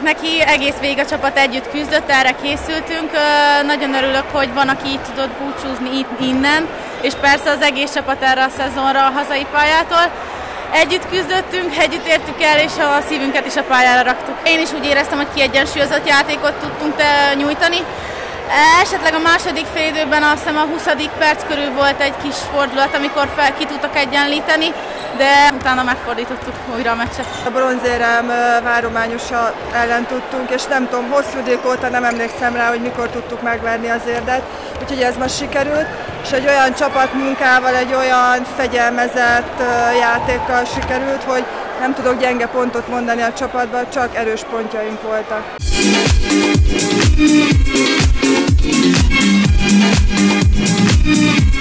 neki, egész végig a csapat együtt küzdött, erre készültünk. Nagyon örülök, hogy van, aki így tudott búcsúzni innen, és persze az egész csapat erre a szezonra a hazai pályától. Együtt küzdöttünk, együtt értük el, és a szívünket is a pályára raktuk. Én is úgy éreztem, hogy kiegyensúlyozott játékot tudtunk nyújtani. Esetleg a második félidőben azt hiszem a 20. perc körül volt egy kis fordulat, amikor ki tudtak egyenlíteni, de utána megfordítottuk újra a meccset. A bronzérem várományosa ellen tudtunk, és nem tudom, hosszú idők óta nem emlékszem rá, hogy mikor tudtuk megverni az érdet, úgyhogy ez most sikerült, és egy olyan csapatmunkával, egy olyan fegyelmezett játékkal sikerült, hogy nem tudok gyenge pontot mondani a csapatban, csak erős pontjaink voltak. We'll be right back.